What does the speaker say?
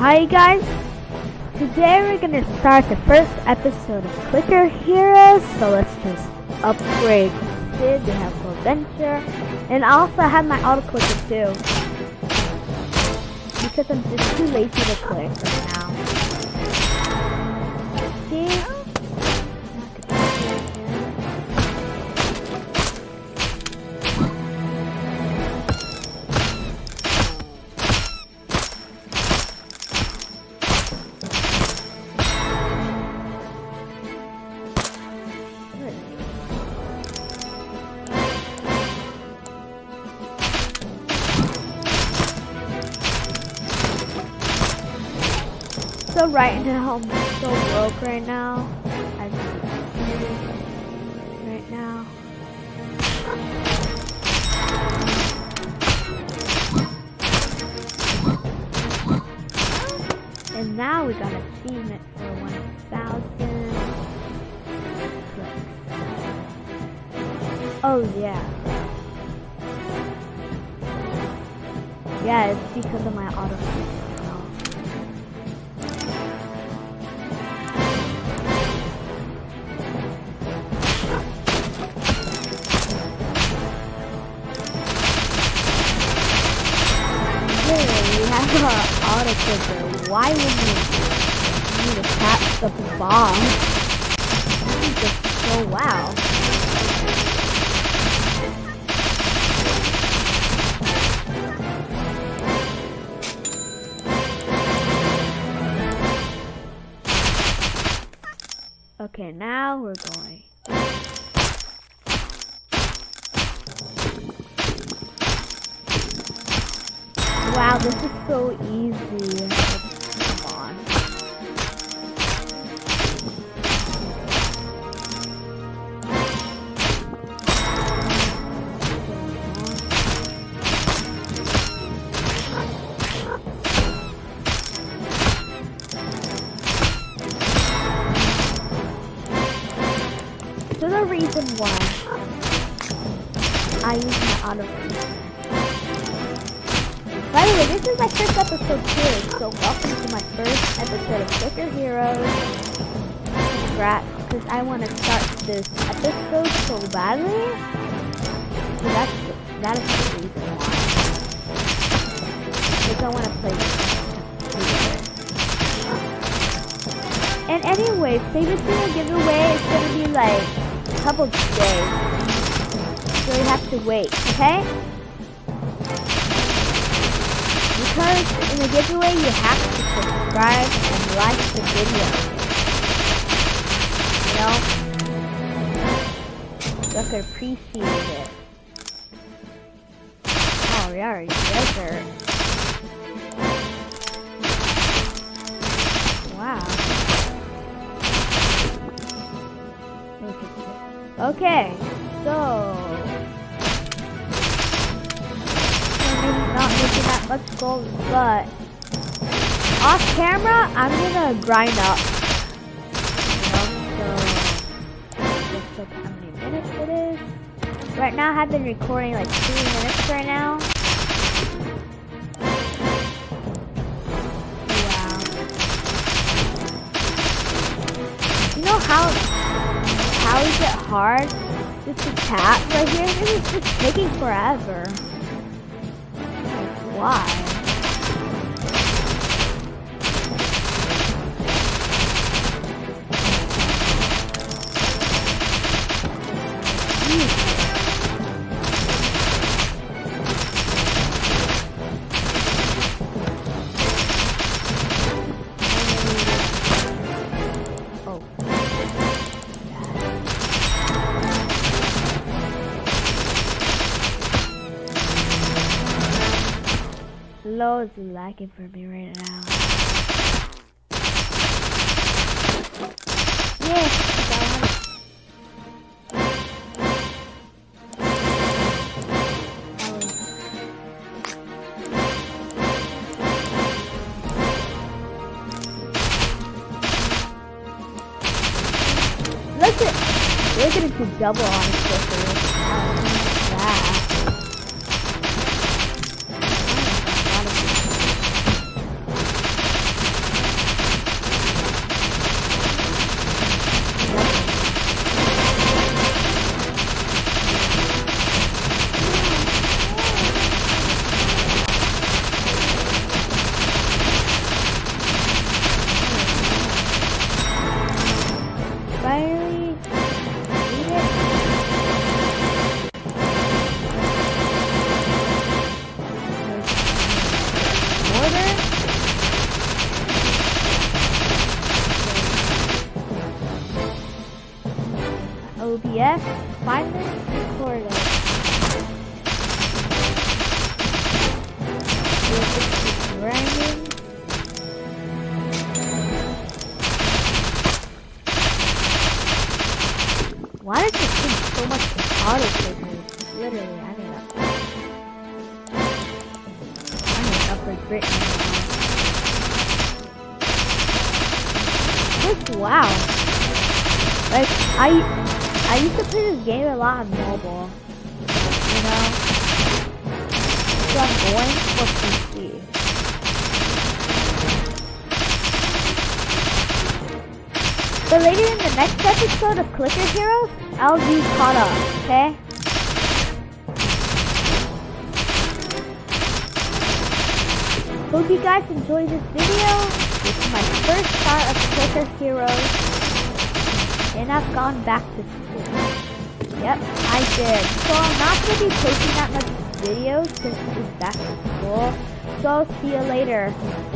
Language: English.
Hi guys, today we're gonna start the first episode of Clicker Heroes, so let's just upgrade Sid. We have full adventure, and I also have my auto clicker too, because I'm just too lazy to click right now. See? So right now, I'm so broke right now. Right now. And now we got an achievement for 1,000 clicks. Oh yeah. Yeah, it's because of my auto. Auto clicker. Why would you need to tap the bomb? This is just so wow. Okay, now we're going. Wow, this is so easy. Come on. So the reason why I use my auto. By the way, this is my first episode too, so welcome to my first episode of Clicker Heroes. Congrats, because I want to start this episode so badly. So that is the reason why. Because I want to play this. And anyway, Save It Soon giveaway is going to be like a couple days. So you have to wait, okay? Because in the giveaway you have to subscribe and like the video. You know? So I could appreciate it. Oh, we are in desert. Wow. Okay, so not making that much gold, but off camera I'm gonna grind up. You know, so let's look how many minutes it is. Right now I've been recording like 2 minutes right now. Wow. You know how is it hard just to tap right here? This is just taking forever. Why? Oh. Loads lagging for me right now. Yes, listen, we're gonna do double on this. That. Yes, 5 minutes recorded. It's raining. Why does it take so much to autoplay me? Literally, I need upgrade Britain. Just wow. Like I used to play this game a lot on mobile. You know? So I'm going for PC. But later in the next episode of Clicker Heroes, I'll be caught up, okay? Hope you guys enjoyed this video. This is my first part of Clicker Heroes. And I've gone back to school. Yep, I did. So I'm not going to be posting that much videos since it's back to school. So I'll see you later.